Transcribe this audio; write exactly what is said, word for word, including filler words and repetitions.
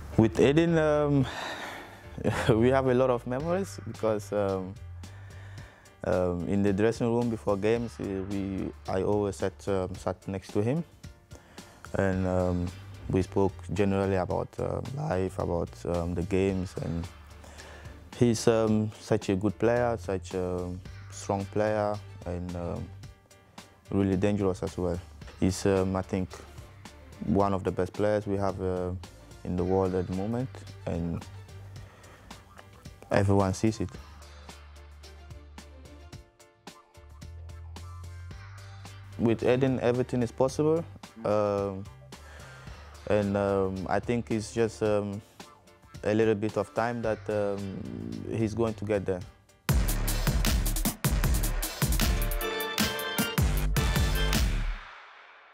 With Aiden, um, we have a lot of memories because um, um, in the dressing room before games, we I always sat um, sat next to him, and um, we spoke generally about uh, life, about um, the games, and he's um, such a good player, such a strong player, and um, really dangerous as well. He's, um, I think, one of the best players we have uh, in the world at the moment, and everyone sees it. With Eden, everything is possible, um, and um, I think it's just um, a little bit of time that um, he's going to get there.